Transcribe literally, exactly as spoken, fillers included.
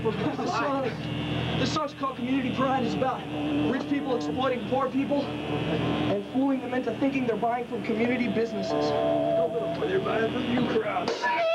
for this song. This song's called Community Pride. It's about rich people exploiting poor people and fooling them into thinking they're buying from community businesses. They're buying from you crowd.